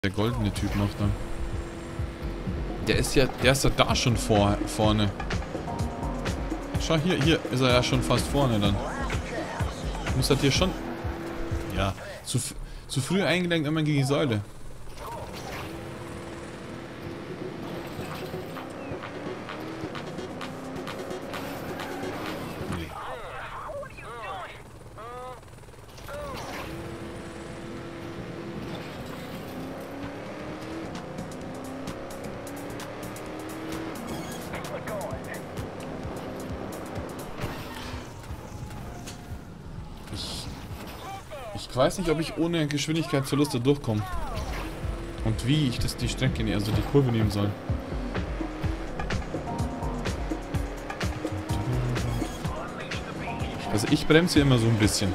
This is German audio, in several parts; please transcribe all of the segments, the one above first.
Der goldene Typ noch da. Der ist ja da schon vorne. Schau, hier ist er ja schon fast vorne dann. Muss das hier schon... Ja, zu früh eingelenkt immer gegen die Säule. Ich weiß nicht, ob ich ohne Geschwindigkeitsverluste durchkomme. Und wie ich die Strecke, also die Kurve nehmen soll. Also ich bremse hier immer so ein bisschen.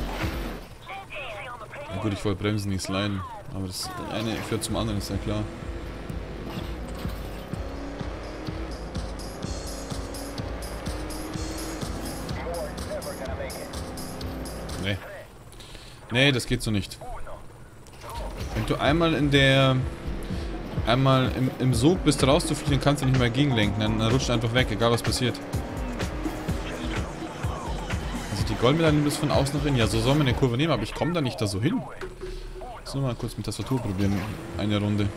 Na gut, ich wollte bremsen, nicht sliden. Aber das eine führt zum anderen, ist ja klar. Nee. Nee, das geht so nicht. Wenn du einmal im Sog bist rauszufliegen, kannst du nicht mehr gegenlenken. Dann rutscht einfach weg, egal was passiert. Also die Goldmedaille bis von außen nach innen. Ja, so soll man eine Kurve nehmen, aber ich komme da nicht da so hin. So, mal kurz mit Tastatur probieren. Eine Runde.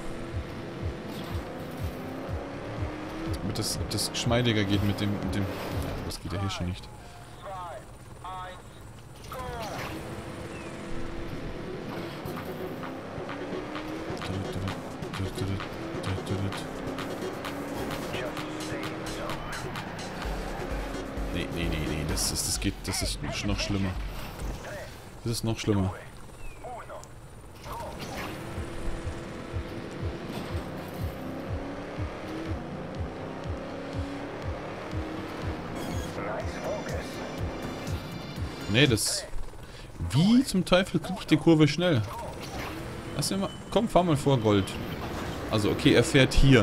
Damit das geschmeidiger geht mit dem... Ja, das geht ja hier schon nicht. Nee, das ist noch schlimmer. Das ist noch schlimmer. Nee, das... Wie zum Teufel kriege ich die Kurve schnell? Lass mir mal... Komm, fahr mal vor, Gold. Also, okay, er fährt hier.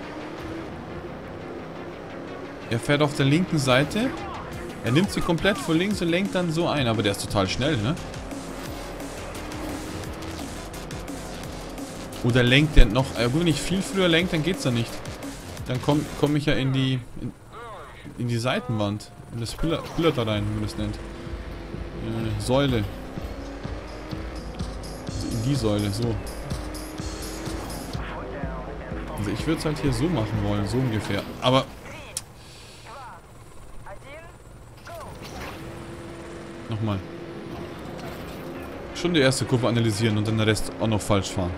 Er fährt auf der linken Seite. Er nimmt sie komplett von links und lenkt dann so ein. Aber der ist total schnell, ne? Oder lenkt der noch... Wenn ich viel früher lenke, dann geht's ja nicht. Dann komm ich ja in die Seitenwand. In das Pillar da rein, wie man das nennt. Säule. Also in die Säule, so. Also ich würde es halt hier so machen wollen, so ungefähr. Aber... Nochmal. Schon die erste Kurve analysieren und dann den Rest auch noch falsch fahren.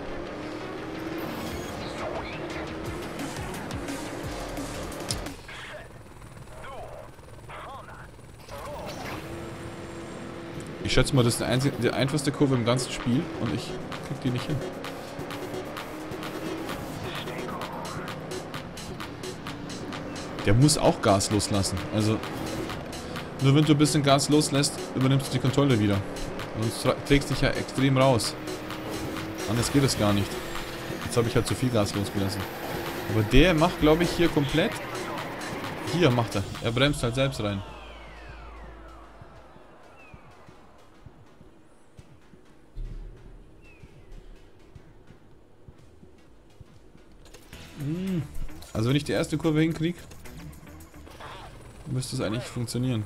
Ich schätze mal, das ist die einfachste Kurve im ganzen Spiel und ich krieg die nicht hin. Der muss auch Gas loslassen. Also, nur wenn du ein bisschen Gas loslässt, übernimmst du die Kontrolle wieder. Sonst trägst dich ja extrem raus. Anders geht es gar nicht. Jetzt habe ich halt zu viel Gas losgelassen. Aber der macht, glaube ich, hier komplett... Hier macht er. Er bremst halt selbst rein. Also wenn ich die erste Kurve hinkriege, müsste es eigentlich funktionieren.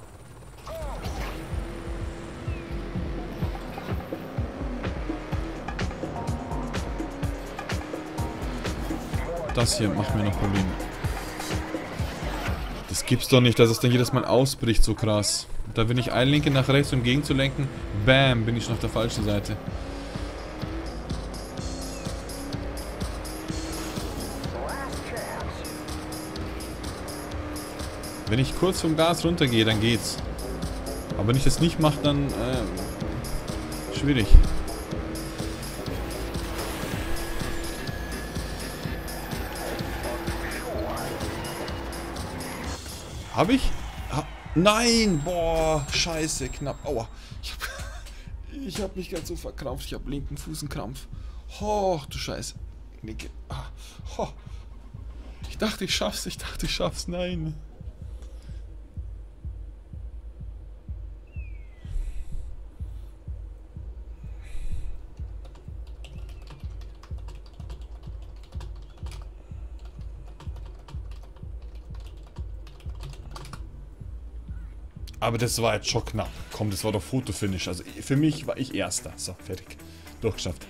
Das hier macht mir noch Probleme. Das gibt's doch nicht, dass es dann jedes Mal ausbricht, so krass. Da wenn ich einlenke nach rechts, um gegenzulenken, bam, bin ich schon auf der falschen Seite. Wenn ich kurz vom Gas runtergehe, dann geht's. Aber wenn ich das nicht mache, dann schwierig. Hab ich? Nein! Boah, scheiße, knapp. Aua. Ich hab mich ganz so verkrampft. Ich hab linken Fußenkrampf. Oh, du Scheiße. Oh. Ich dachte, ich schaff's. Nein. Aber das war jetzt schon knapp. Komm, das war doch Fotofinish. Also für mich war ich Erster. So, fertig. Durchgeschafft.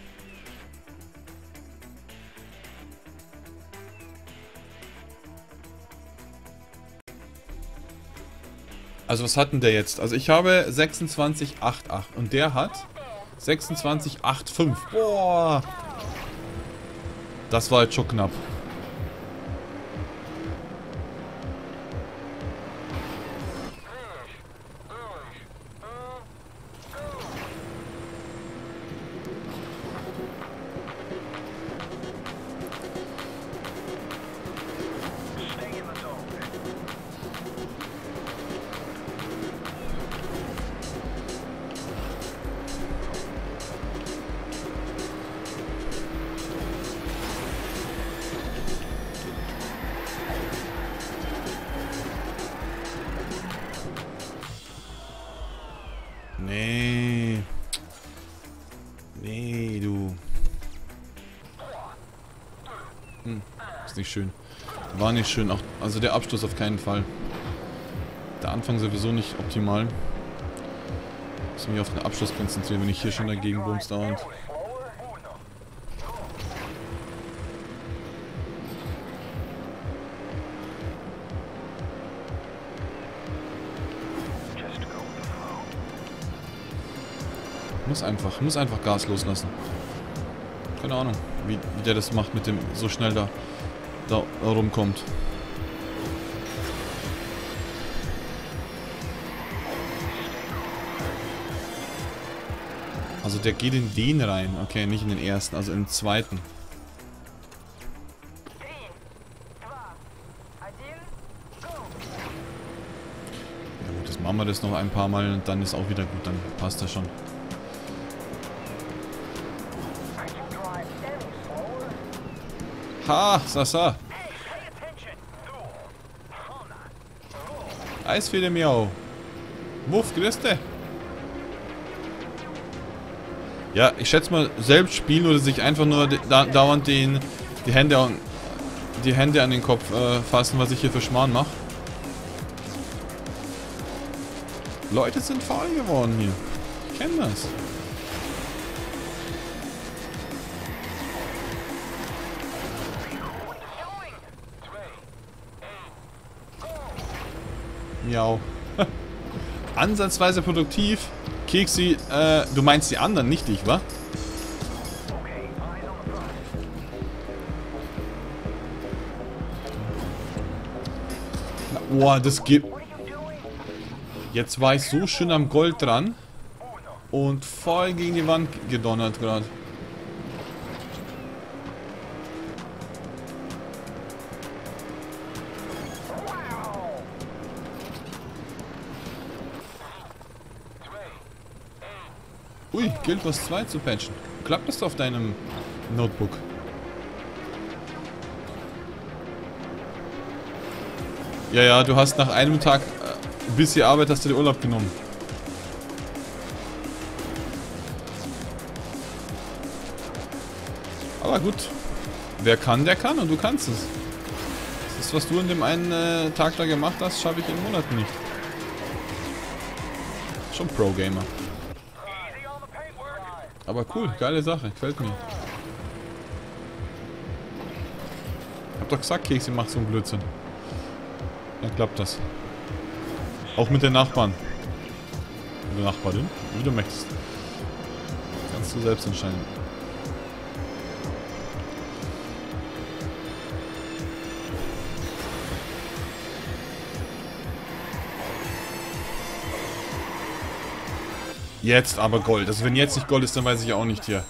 Also was hat denn der jetzt? Also ich habe 26,88 und der hat 26,85. Boah. Das war jetzt schon knapp. Nee. Nee, du. Ist nicht schön. War nicht schön. Auch, also der Abschluss auf keinen Fall. Der Anfang sowieso nicht optimal. Ich muss mich auf den Abschluss konzentrieren, wenn ich hier schon dagegen bumst dauernd. Muss einfach Gas loslassen. Keine Ahnung, wie der das macht mit dem so schnell da rumkommt. Also der geht in den rein. Okay, nicht in den ersten, also in den zweiten. Ja gut, das machen wir das noch ein paar Mal und dann ist auch wieder gut, dann passt das schon. Ha, Sasa. Eisfede Miau. Wuff, grüßte. Ja, ich schätze mal, selbst spielen oder sich einfach nur dauernd die Hände an den Kopf fassen, was ich hier für Schmarrn mache. Leute sind faul geworden hier. Ich kenne das. Miau. Ansatzweise produktiv. Keksi, du meinst die anderen, nicht ich, wa? Boah, das gibt... Jetzt war ich so schön am Gold dran. Und voll gegen die Wand gedonnert gerade. Ui, Guild Wars 2 zu patchen. Klappt das auf deinem Notebook? Ja, ja, du hast nach einem Tag ein bisschen Arbeit, hast du dir Urlaub genommen. Aber gut. Wer kann, der kann und du kannst es. Das ist, was du in dem einen Tag da gemacht hast, schaffe ich in Monaten nicht. Schon Pro-Gamer. Aber cool, geile Sache, gefällt mir. Ich hab doch gesagt, Kekse macht so einen Blödsinn. Dann klappt das. Auch mit den Nachbarn. Mit der Nachbarin, wie du möchtest. Kannst du selbst entscheiden. Jetzt aber Gold. Also wenn jetzt nicht Gold ist, dann weiß ich auch nicht hier.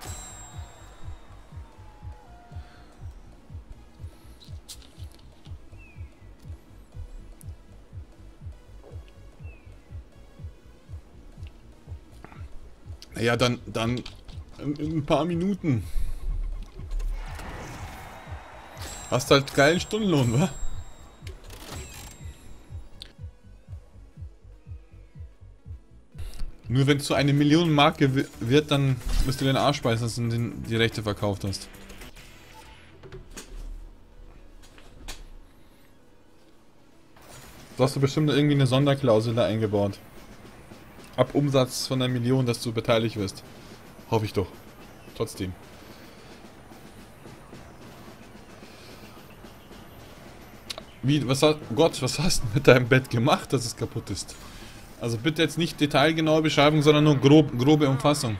Ja, dann in ein paar Minuten. Hast halt geilen Stundenlohn, wa? Nur wenn es so eine Millionenmarke wird, dann müsst du den Arsch beißen, dass du die Rechte verkauft hast. Du hast du bestimmt irgendwie eine Sonderklausel da eingebaut. ab Umsatz von 1 Million, dass du beteiligt wirst. Hoffe ich doch. Trotzdem. Wie, was hast, Gott, was hast du mit deinem Bett gemacht, dass es kaputt ist? Also bitte jetzt nicht detailgenaue Beschreibung, sondern nur grobe Umfassung.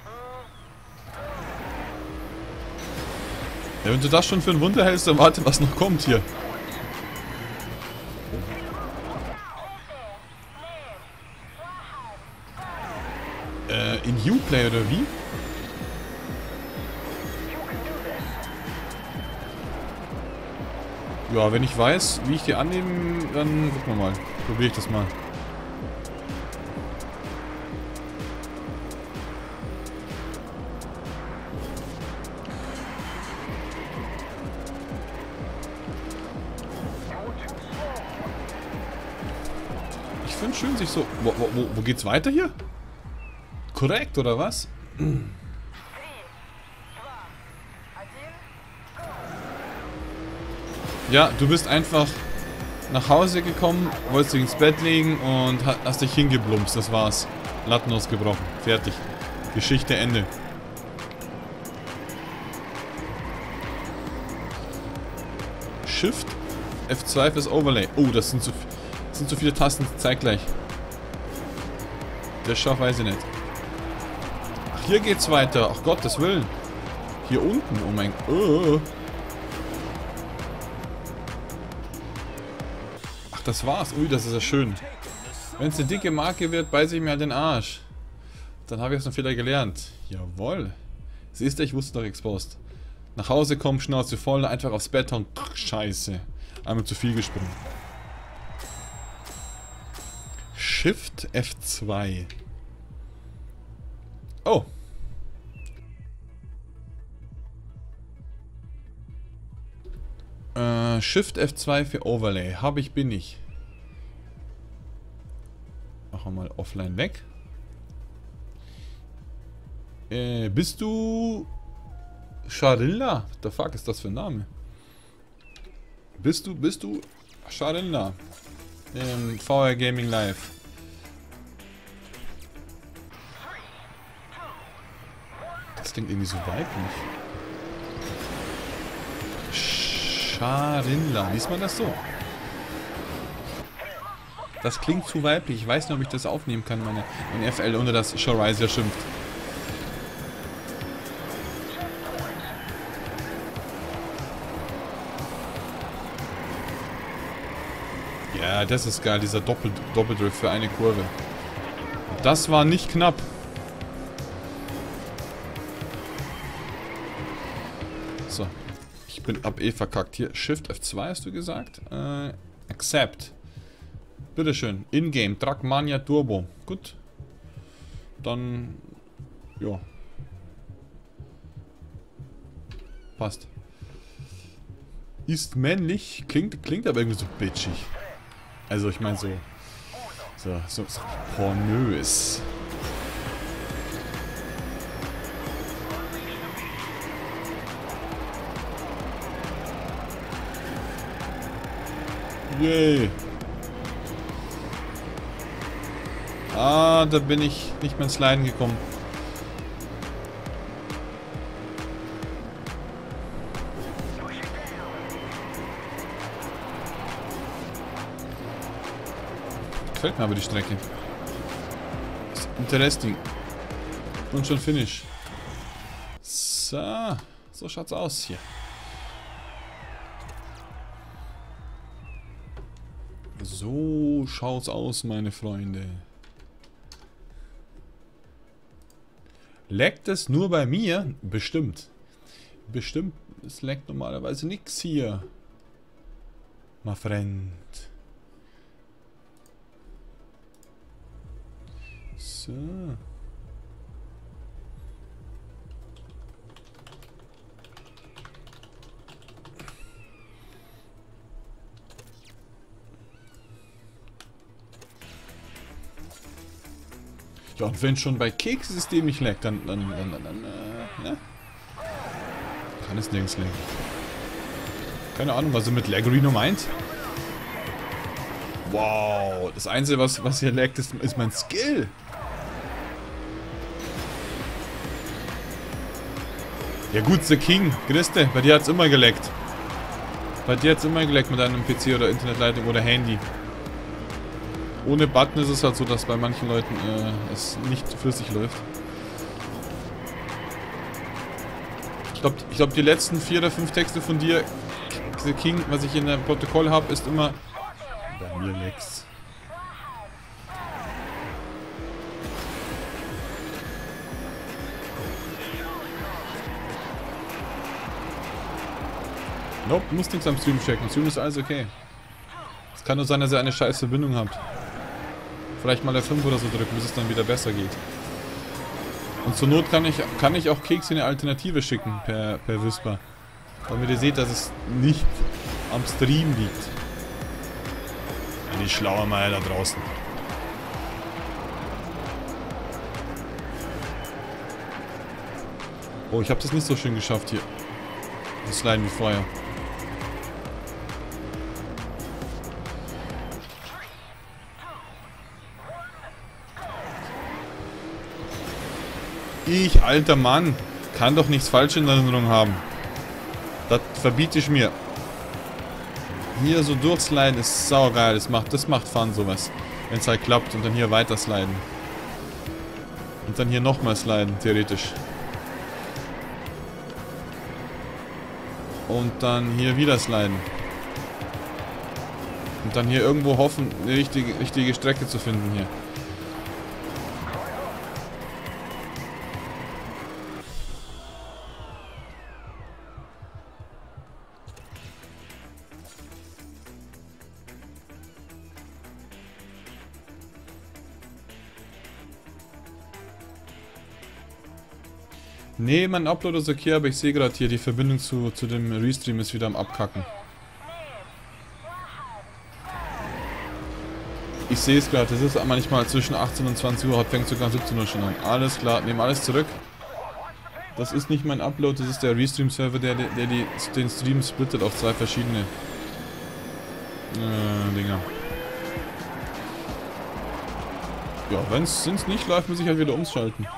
Ja, wenn du das schon für ein Wunder hältst, dann warte, was noch kommt hier. In Uplay oder wie? Ja, wenn ich weiß, wie ich die annehme, dann gucken wir mal. Probiere ich das mal. Ich finde schön, sich so... Wo geht's weiter hier? Korrekt, oder was? Ja, du bist einfach nach Hause gekommen, wolltest dich ins Bett legen und hast dich hingeblumpst. Das war's. Latten ausgebrochen. Fertig. Geschichte Ende. Shift F2 fürs Overlay. Oh, das sind zu viele Tasten zeitgleich. Der Schaff weiß ich nicht. Ach, hier geht's weiter. Ach Gottes Willen. Hier unten. Oh mein Gott. Ach, das war's. Ui, das ist ja schön. Wenn es eine dicke Marke wird, beiße ich mir halt den Arsch. Dann habe ich aus dem Fehler gelernt. Jawohl. Siehst du, ich wusste doch exposed. Nach Hause kommen, Schnauze voll, einfach aufs Bett und Scheiße. Einmal zu viel gesprungen. Shift F2. Oh. Shift F2 für Overlay. Habe ich, bin ich. Machen wir mal offline weg. Bist du... Sharilla? What the fuck ist das für ein Name? Bist du Sharilla? VR Gaming Live. Das klingt irgendwie so weiblich. Sharilla, liest man das so? Das klingt zu weiblich. Ich weiß nicht, ob ich das aufnehmen kann, meine FL, ohne dass Sharizer schimpft. Ja, das ist geil, dieser Doppeldrift für eine Kurve. Das war nicht knapp. So. Hab eh verkackt. Hier, Shift F2 hast du gesagt? Accept. Bitteschön. Ingame, Trackmania Turbo. Gut. Dann... Ja. Passt. Ist männlich. Klingt aber irgendwie so bitchig. Also ich meine so pornös. Yay. Ah, da bin ich nicht mehr ins Leiden gekommen. Gefällt mir aber die Strecke. Ist interesting. Und schon Finish. So schaut's aus hier. So schaut's aus, meine Freunde. Leckt es nur bei mir? Bestimmt. Bestimmt. Es leckt normalerweise nichts hier. My friend. So. Ja, und wenn schon bei Keks-System nicht leckt, dann ne? Kann es nirgends lecken. Keine Ahnung, was er mit Laggerino meint. Wow, das Einzige, was hier leckt, ist mein Skill. Ja gut, The King. Christe, bei dir hat's immer geleckt. Bei dir hat's immer geleckt mit deinem PC oder Internetleitung oder Handy. Ohne Button ist es halt so, dass bei manchen Leuten es nicht flüssig läuft. Ich glaube, die letzten 4 oder 5 Texte von dir, The King, was ich in der Protokoll habe, ist immer... Bei mir leckt's. Nope, du musst nichts am Stream checken. Stream ist alles okay. Es kann nur sein, dass ihr eine scheiß Verbindung habt. Vielleicht mal F5 oder so drücken, bis es dann wieder besser geht. Und zur Not kann ich auch Keks eine Alternative schicken per Whisper. Damit ihr seht, dass es nicht am Stream liegt. Eine schlaue Meier da draußen. Oh, ich habe das nicht so schön geschafft hier. Das Sliden wie vorher. Ich, alter Mann, kann doch nichts falsch in Erinnerung haben. Das verbiete ich mir. Hier so durchsliden ist saugeil. Das macht Fun, sowas. Wenn es halt klappt und dann hier weiter sliden. Und dann hier nochmal sliden, theoretisch. Und dann hier wieder sliden. Und dann hier irgendwo hoffen, eine richtige Strecke zu finden hier. Nee, mein Upload ist okay, aber ich sehe gerade hier, die Verbindung zu dem Restream ist wieder am Abkacken. Ich sehe es gerade, es ist manchmal zwischen 18 und 20 Uhr, heute fängt sogar 17 Uhr schon an. Alles klar, nehme alles zurück. Das ist nicht mein Upload, das ist der Restream-Server, der den Stream splittet auf 2 verschiedene Dinger. Ja, wenn es nicht läuft, muss ich halt wieder umschalten.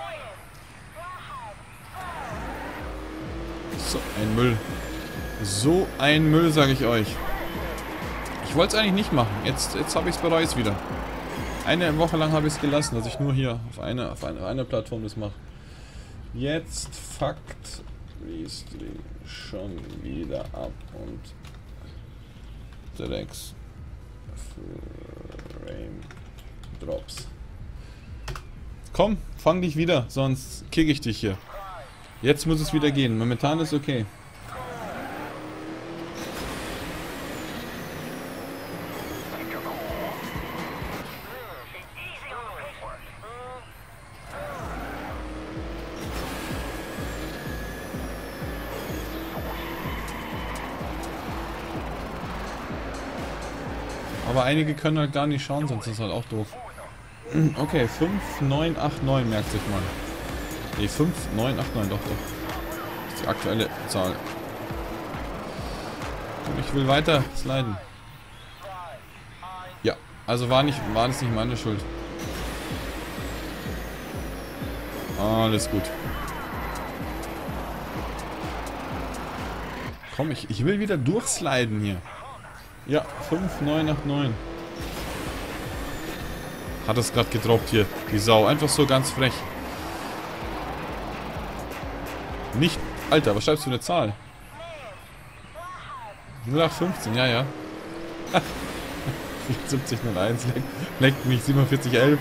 So ein Müll. So ein Müll, sage ich euch. Ich wollte es eigentlich nicht machen. Jetzt habe ich es bereut wieder. Eine Woche lang habe ich es gelassen, dass ich nur hier auf einer Plattform das mache. Jetzt fuckt Restream schon wieder ab und Drecks Frame Drops. Komm, fang dich wieder, sonst kick ich dich hier. Jetzt muss es wieder gehen. Momentan ist okay. Aber einige können halt gar nicht schauen, sonst ist es halt auch doof. Okay, 5989 merkt sich mal. Ne, 5989, doch. Das ist die aktuelle Zahl. Und ich will weiter sliden. Ja, also war das nicht meine Schuld. Alles gut. Komm, ich will wieder durchsliden hier. Ja, 5989. Hat es gerade gedroppt hier, die Sau. Einfach so ganz frech. Nicht... Alter, was schreibst du für eine Zahl? 0815, ja. 7401, leckt mich 4711.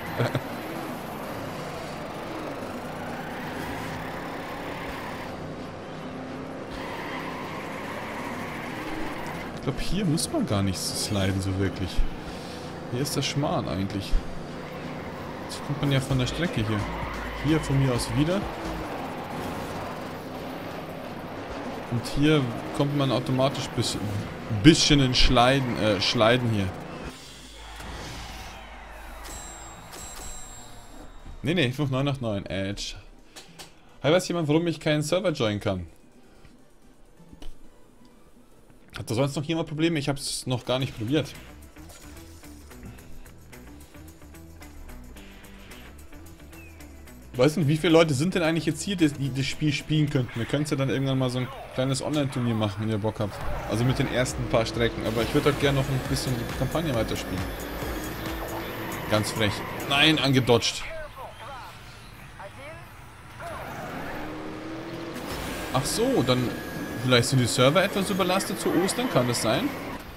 Ich glaube, hier muss man gar nicht sliden so wirklich. Hier ist der Schmarrn eigentlich. Jetzt kommt man ja von der Strecke hier. Hier von mir aus wieder. Und hier kommt man automatisch bisschen in Schleiden hier. Nee, 5989, Edge. Hey, weiß jemand, warum ich keinen Server joinen kann? Hat da sonst noch jemand Probleme? Ich habe es noch gar nicht probiert. Weißt du, wie viele Leute sind denn eigentlich jetzt hier, die das Spiel spielen könnten? Wir können ja dann irgendwann mal so ein kleines Online-Turnier machen, wenn ihr Bock habt. Also mit den ersten paar Strecken. Aber ich würde auch gerne noch ein bisschen die Kampagne weiterspielen. Ganz frech. Nein, angedodged. Ach so, dann vielleicht sind die Server etwas überlastet zu Ostern, kann das sein?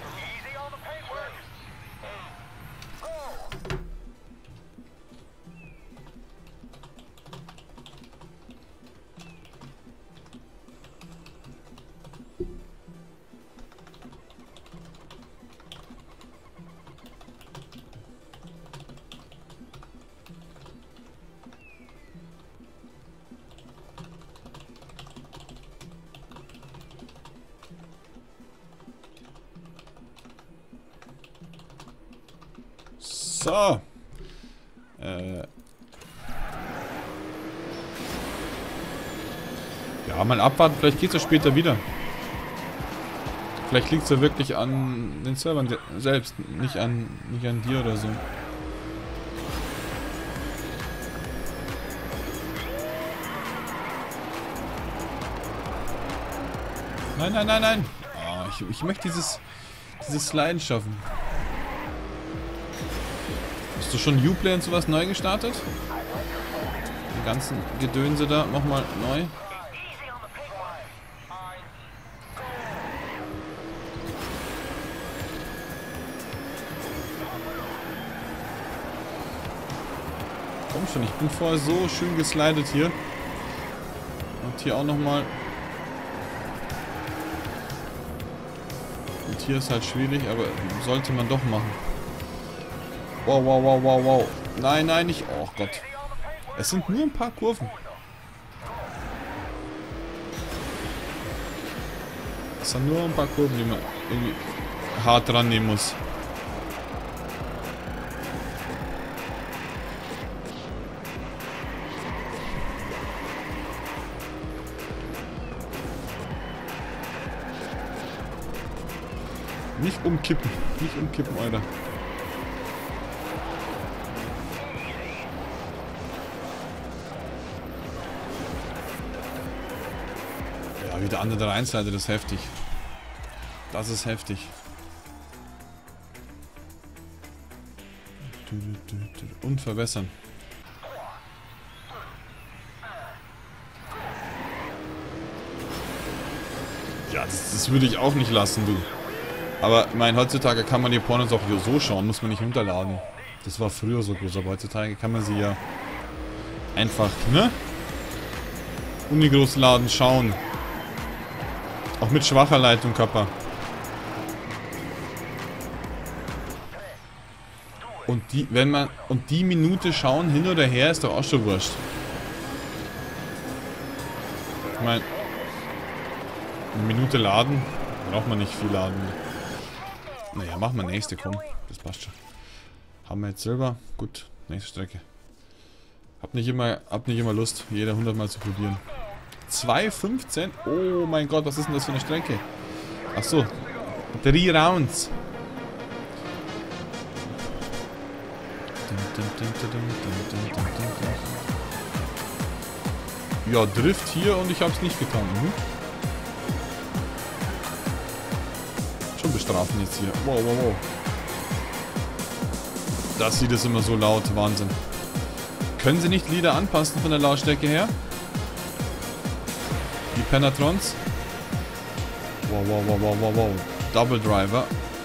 So. Ja, mal abwarten. Vielleicht geht es ja später wieder. Vielleicht liegt es ja wirklich an den Servern selbst. Nicht an dir oder so. Nein, nein, nein, nein. Oh, ich möchte dieses Sliden schaffen. Hast du schon Uplay und sowas neu gestartet? Die ganzen Gedönse da nochmal neu. Komm schon, ich bin vorher so schön geslidet hier. Und hier auch nochmal. Und hier ist halt schwierig, aber sollte man doch machen. Wow, wow, wow, wow, wow. Nein, nein, nicht. Oh Gott. Es sind nur ein paar Kurven. Es sind nur ein paar Kurven, die man irgendwie hart dran nehmen muss. Nicht umkippen. Nicht umkippen, Alter. Ja, wieder an der Rheinseite, das ist heftig. Das ist heftig. Und verwässern. Ja, das würde ich auch nicht lassen, du. Aber ich meine, heutzutage kann man die Pornos auch so schauen, muss man nicht runterladen. Das war früher so groß, aber heutzutage kann man sie ja einfach, ne? Unigroß laden, schauen. Auch mit schwacher Leitung, Kappa. Und die Minute schauen, hin oder her, ist doch auch schon wurscht. Ich meine, eine Minute laden, braucht man nicht viel laden. Naja, machen wir nächste, komm. Das passt schon. Haben wir jetzt Silber? Gut, nächste Strecke. Hab nicht immer Lust, jeder 100 Mal zu probieren. 2,15? Oh mein Gott, was ist denn das für eine Strecke? Achso, 3 Rounds. Ja, Drift hier und ich hab's nicht getan. Schon bestrafen jetzt hier. Wow, wow, wow. Das sieht es immer so laut. Wahnsinn. Können sie nicht Lieder anpassen von der Lautstärke her? Die Penetrons. Wow, wow, wow, wow, wow, wow. Double Driver.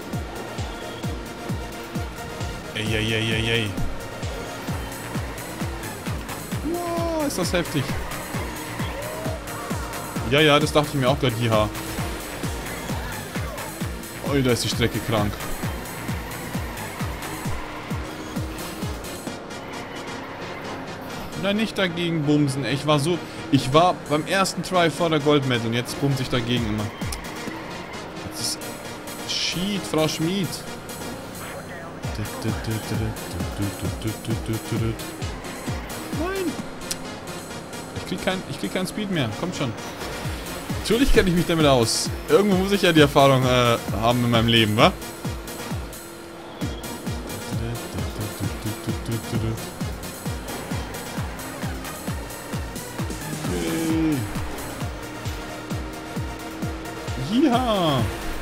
Ey, ey, ey, ey, ey. Wow, ist das heftig. Ja, ja, das dachte ich mir auch gerade. Jiha. Oh, da ist die Strecke krank. Nein, nicht dagegen bumsen. Ich war beim ersten Try vor der Goldmedal und jetzt bumse ich dagegen immer. Das ist Cheat, Frau Schmied. Nein. Ich krieg keinen Speed mehr. Kommt schon. Natürlich kenne ich mich damit aus. Irgendwo muss ich ja die Erfahrung haben in meinem Leben, wa? Ja.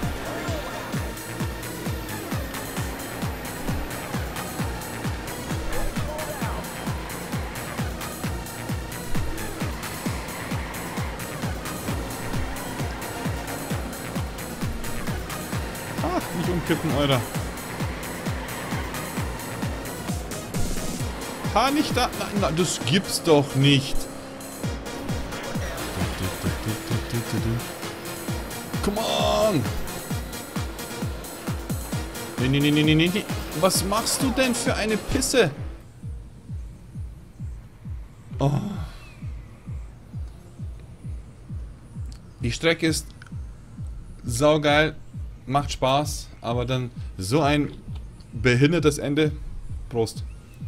Ach, nicht umkippen, Alter. Ha, nicht da. Nein, nein, das gibt's doch nicht. Come on! Nee. Was machst du denn für eine Pisse? Oh. Die Strecke ist saugeil, macht Spaß, aber dann so ein behindertes Ende. Prost.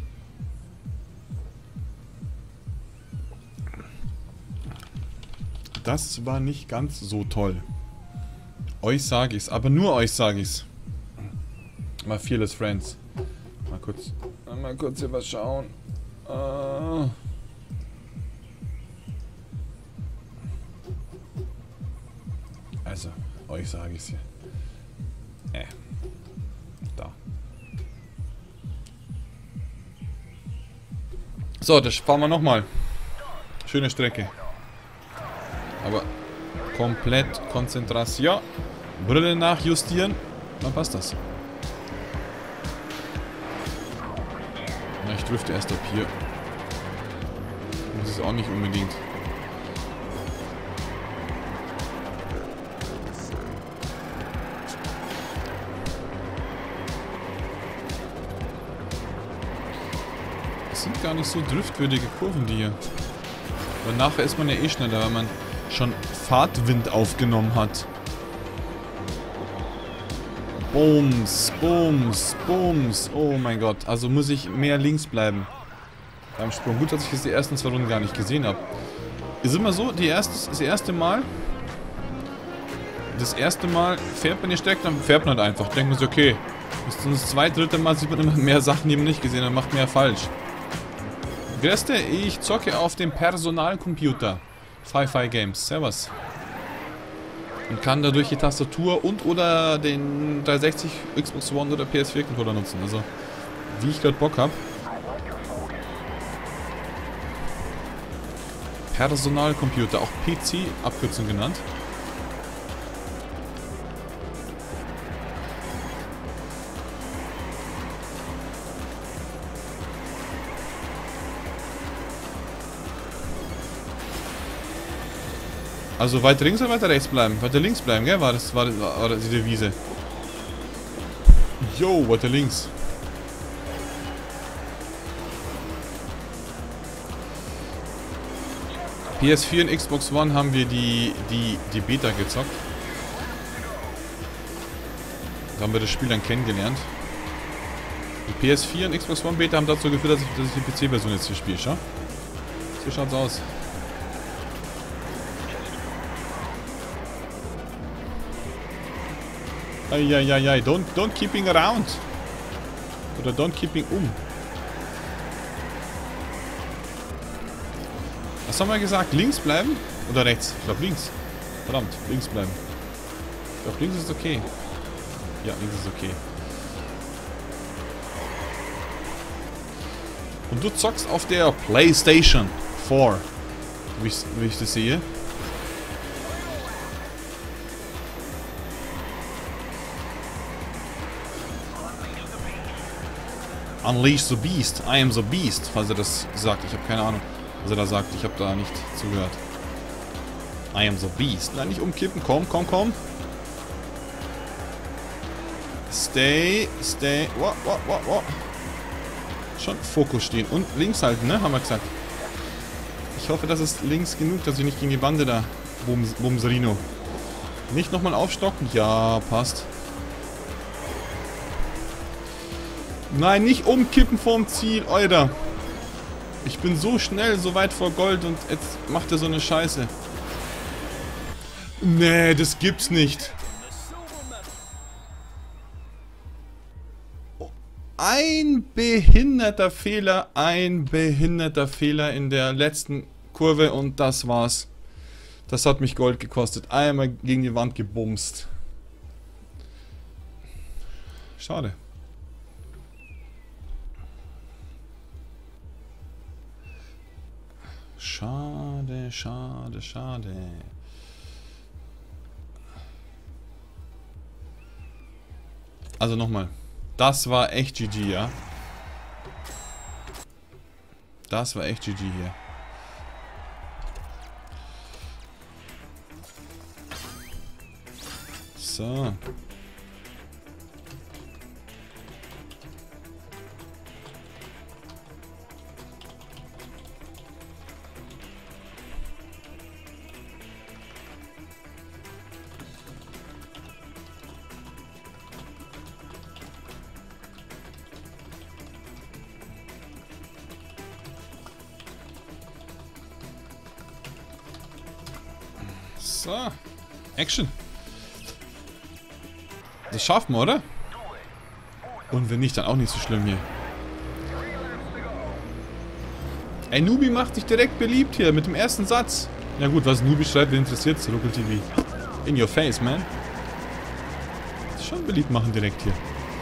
Das war nicht ganz so toll. Euch sage ich's, aber nur euch sage ich's. Mal Fearless Friends. Mal kurz hier was schauen. Also, euch sage ich's hier. Da. So, das fahren wir nochmal. Schöne Strecke. Aber komplett Konzentration. Brille nachjustieren. Dann passt das. Na, ich drifte erst ab hier. Das ist auch nicht unbedingt. Das sind gar nicht so driftwürdige Kurven, die hier. Weil nachher ist man ja eh schneller, weil man schon Fahrtwind aufgenommen hat. Bums, bums, bums. Oh mein Gott. Also muss ich mehr links bleiben. Beim Sprung. Gut, dass ich jetzt die ersten 2 Runden gar nicht gesehen habe. Ist immer so, das erste Mal fährt man die Strecke, dann fährt man halt einfach. Denkt man sich, okay. Das zweite, dritte Mal sieht man immer mehr Sachen, die man nicht gesehen hat, macht mehr falsch. Grüße, ich zocke auf dem Personalcomputer. Fi-Fi Games. Servus. Und kann dadurch die Tastatur und oder den 360, Xbox One oder PS4 Controller nutzen. Also, wie ich gerade Bock habe. Personalcomputer, auch PC, Abkürzung genannt. Also weiter links oder weiter rechts bleiben? Weiter links bleiben, gell? War das die Devise. Yo, weiter links. PS4 und Xbox One haben wir die Beta gezockt. Da haben wir das Spiel dann kennengelernt. Die PS4 und Xbox One Beta haben dazu geführt, dass ich die PC-Version jetzt hier spiele, schau. So schaut's aus. Eieiei, don't keeping around. Oder don't keeping Was haben wir gesagt? Links bleiben? Oder rechts? Ich glaube links. Verdammt, links bleiben. Ich glaube links ist okay. Ja, links ist okay. Und du zockst auf der PlayStation 4. Wie ich das sehe. Unleash the Beast. I am the Beast. Falls er das sagt. Ich habe keine Ahnung, was er da sagt. Ich habe da nicht zugehört. I am the Beast. Nein, nicht umkippen. Komm. Stay. Wow. Schon Fokus stehen. Und links halten, ne? Haben wir gesagt. Ich hoffe, das ist links genug, dass ich nicht gegen die Bande da Bumserino. Nicht nochmal aufstocken? Ja, passt. Nein, nicht umkippen vorm Ziel, Alter. Ich bin so schnell, so weit vor Gold und jetzt macht er so eine Scheiße. Nee, das gibt's nicht. Ein behinderter Fehler in der letzten Kurve und das war's. Das hat mich Gold gekostet. Einmal gegen die Wand gebumst. Schade. Schade, schade, schade. Also nochmal. Das war echt GG, ja? Das war echt GG hier. So. So. Action. Das schaffen wir, oder? Und wenn nicht, dann auch nicht so schlimm hier. Ey, Nubi macht sich direkt beliebt hier mit dem ersten Satz. Ja gut, was Nubi schreibt, wen interessiert's? Ruckel TV. In your face, man. Schon beliebt machen direkt hier.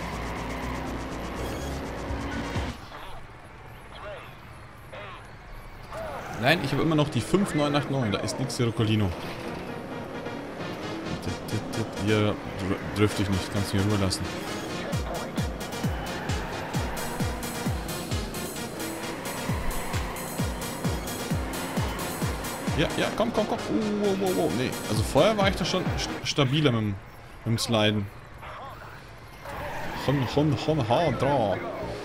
Nein, ich habe immer noch die 5989. Da ist nichts für Roccolino. Hier dürfte ich nicht. Kannst du mir in Ruhe lassen. Ja, ja, komm. Wow. Nee, also vorher war ich da schon stabiler mit dem Sliden. Da.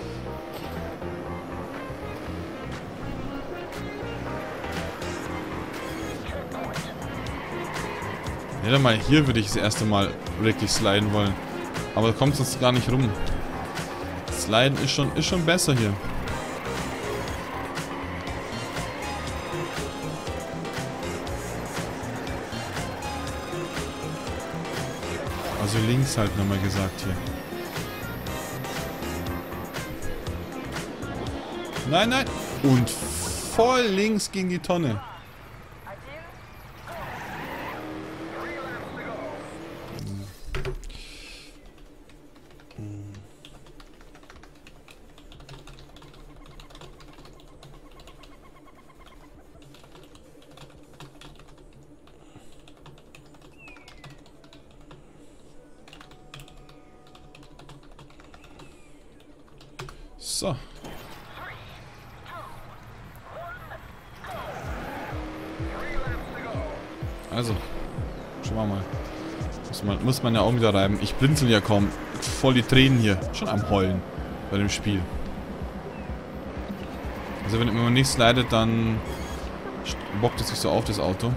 Ja, dann mal hier würde ich das erste Mal wirklich sliden wollen. Aber da kommt es gar nicht rum. Sliden ist schon besser hier. Also links halt nochmal gesagt hier. Nein. Und voll links gegen die Tonne. So. Also, schauen wir mal. Muss man ja auch wieder reiben. Ich blinzel ja kaum. Voll die Tränen hier. Schon am Heulen bei dem Spiel. Also wenn man nicht slidet, dann bockt es sich so auf das Auto.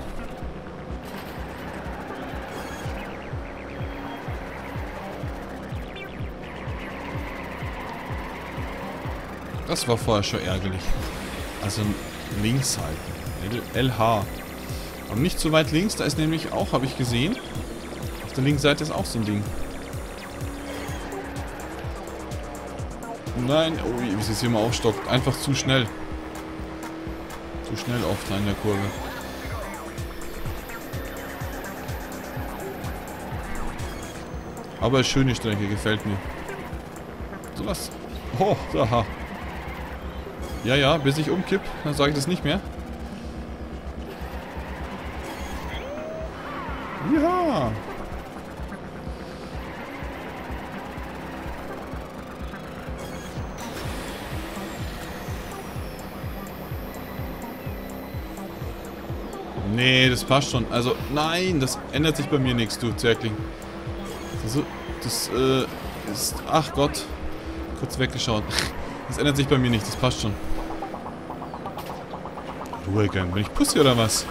Das war vorher schon ärgerlich. Also links halten. LH. Aber nicht so weit links, da ist nämlich auch, habe ich gesehen. Auf der linken Seite ist auch so ein Ding. Nein, oh, wie es jetzt hier mal aufstockt. Einfach zu schnell. Zu schnell oft in der Kurve. Aber schöne Strecke, gefällt mir. So was. Oh, aha. Ja, bis ich umkipp, dann sage ich das nicht mehr. Ja. Nee, das passt schon. Also, nein, das ändert sich bei mir nichts, du Zerkling. Also, das ist... Ach Gott. Kurz weggeschaut. Das ändert sich bei mir nicht, das passt schon. Ruhe gern. Bin ich Pussy oder was?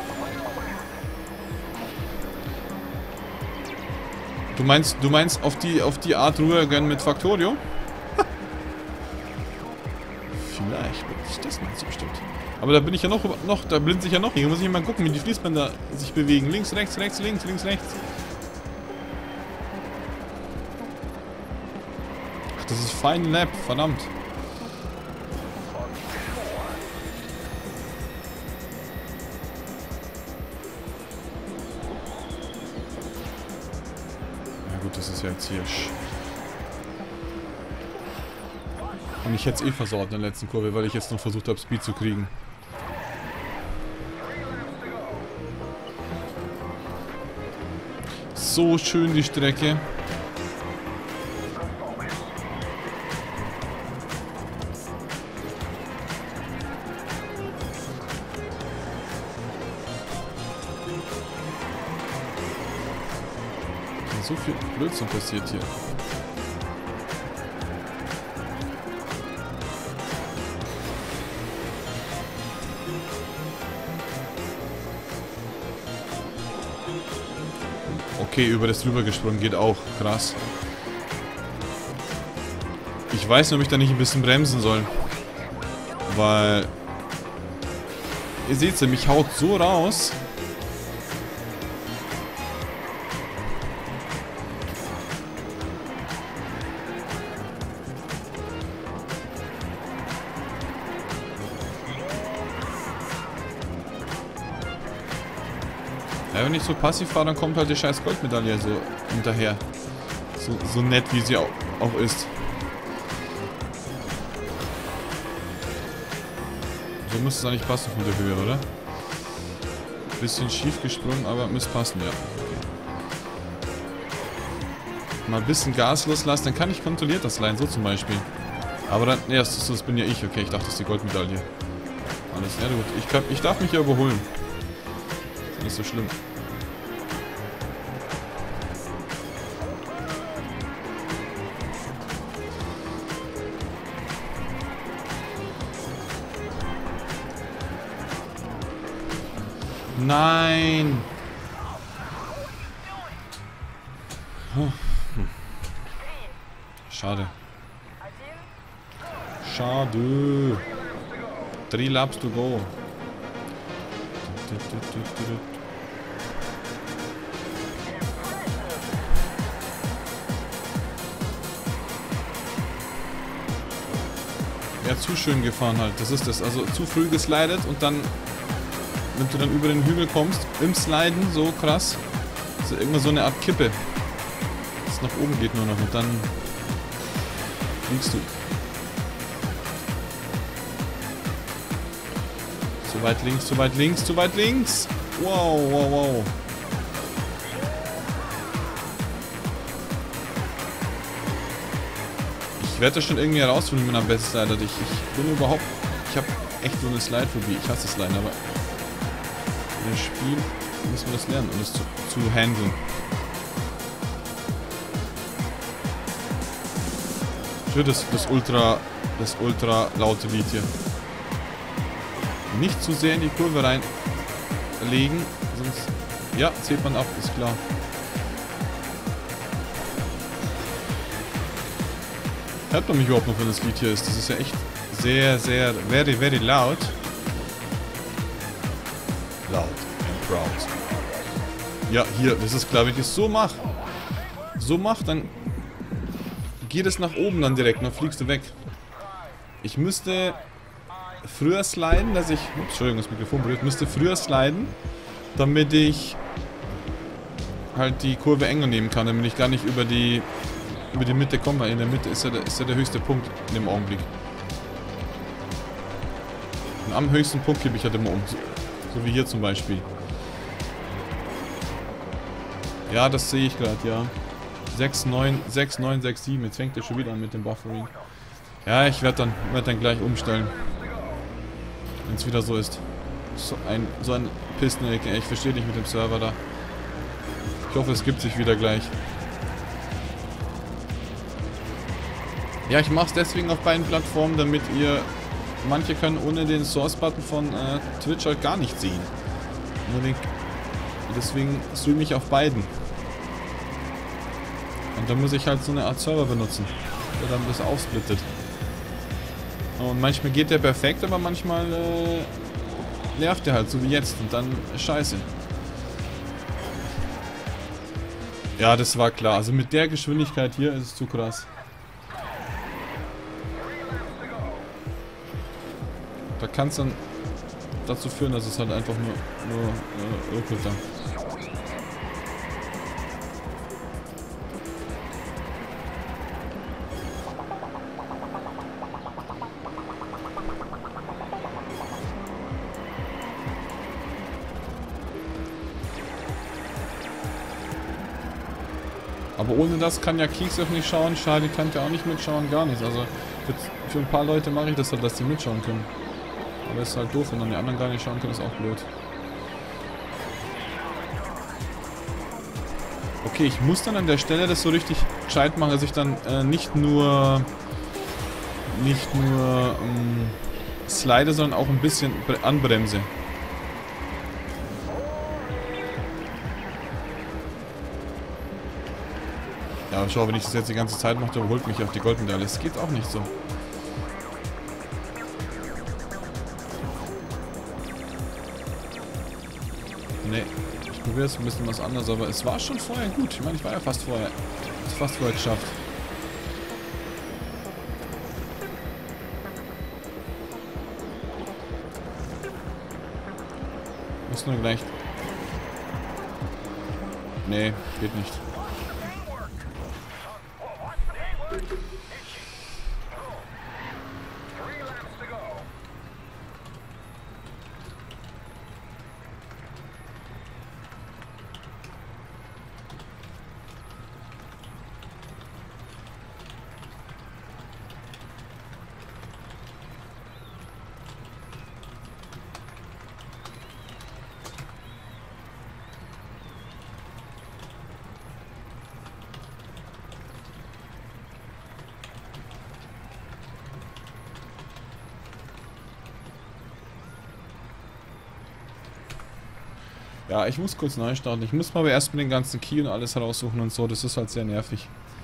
Du meinst auf die Art Ruhe gern mit Factorio? Vielleicht, das meinst du bestimmt. Aber da bin ich ja noch, da blinze ich ja noch. Hier muss ich mal gucken, wie die Fließbänder sich bewegen. Links, rechts, links, rechts. Ach, das ist Final Lap, verdammt. Na gut, das ist ja jetzt hier. Und ich hätte es eh versaut in der letzten Kurve, weil ich jetzt noch versucht habe, Speed zu kriegen. So schön die Strecke. So viel Blödsinn passiert hier. Okay, über das drüber gesprungen geht auch. Krass. Ich weiß nicht, ob ich da nicht ein bisschen bremsen soll. Weil... Ihr seht ja, mich haut so raus. Ja, wenn ich so passiv fahre, dann kommt halt die scheiß Goldmedaille so hinterher. So nett, wie sie auch ist. So müsste es eigentlich passen von der Höhe, oder? Bisschen schief gesprungen, aber müsste passen, ja. Okay. Mal ein bisschen Gas loslassen, dann kann ich kontrolliert das Line, so zum Beispiel. Aber dann, ne, das bin ja ich, okay, ich dachte, das ist die Goldmedaille. Alles, ja gut, ich darf mich ja überholen. Ist nicht so schlimm. Nein! Schade. Schade. 3 laps to go. Ja, zu schön gefahren halt. Das ist das. Also zu früh geslidet und dann, wenn du dann über den Hügel kommst, im Sliden, so krass, ist ja irgendwann so eine Art Kippe. Das nach oben geht nur noch und dann fliegst du. Zu weit links, zu weit links, zu weit links. Wow, wow, wow. Ich werde das schon irgendwie herausfinden mit meiner Bestslider. Ich bin überhaupt... Ich habe echt so eine Slide-Phobie. Ich hasse Sliden, aber... In dem Spiel müssen wir das lernen, um das zu handeln. Für das ultra laute Lied hier. Nicht zu sehr in die Kurve reinlegen, sonst... Ja, zählt man ab, ist klar. Hört man mich überhaupt noch, wenn das Lied hier ist? Das ist ja echt sehr, sehr, very, very loud. Loud and proud. Ja, hier, das ist klar, wenn ich es so mache. So mache, dann geht es nach oben dann direkt, dann fliegst du weg. Ich müsste früher sliden, dass ich... Ups, Entschuldigung, das Mikrofon berührt. Müsste früher sliden, damit ich halt die Kurve enger nehmen kann, damit ich gar nicht über die Mitte komme, weil in der Mitte ist ja der höchste Punkt in dem Augenblick. Und am höchsten Punkt gebe ich halt immer um. So wie hier zum Beispiel. Ja, das sehe ich gerade, ja. 6,9, 6,9, 6,7. Jetzt fängt er schon wieder an mit dem Buffering. Ja, ich werde dann gleich umstellen. Wenn es wieder so ist. So ein Pisteneck. Ich verstehe nicht mit dem Server da. Ich hoffe, es gibt sich wieder gleich. Ja, ich mache es deswegen auf beiden Plattformen, damit ihr... Manche können ohne den Source-Button von Twitch halt gar nicht sehen. Deswegen streame ich auf beiden. Und dann muss ich halt so eine Art Server benutzen, der dann das aufsplittet. Und manchmal geht der perfekt, aber manchmal nervt der halt, so wie jetzt. Und dann scheiße. Ja, das war klar. Also mit der Geschwindigkeit hier ist es zu krass. Da kann es dann dazu führen, dass es halt einfach nur ruckelt dann. Aber ohne das kann ja Keks auch nicht schauen, Charlie kann ja auch nicht mitschauen, gar nichts. Also für ein paar Leute mache ich das halt, dass die mitschauen können. Aber ist halt doof, wenn dann die anderen gar nicht schauen können, ist auch blöd. Okay, ich muss dann an der Stelle das so richtig gescheit machen, dass ich dann nicht nur slide, sondern auch ein bisschen anbremse. Ja, schau, wenn ich das jetzt die ganze Zeit mache, dann holt mich auf die Goldmedaille. Das geht auch nicht so. Nee, ich probiere jetzt ein bisschen was anderes, aber es war schon vorher gut. Ich meine, ich war ja fast vorher geschafft. Muss nur gleich... Nee, geht nicht. Ja, ich muss kurz neu starten. Ich muss mal aber erst mit den ganzen Key und alles heraussuchen und so. Das ist halt sehr nervig.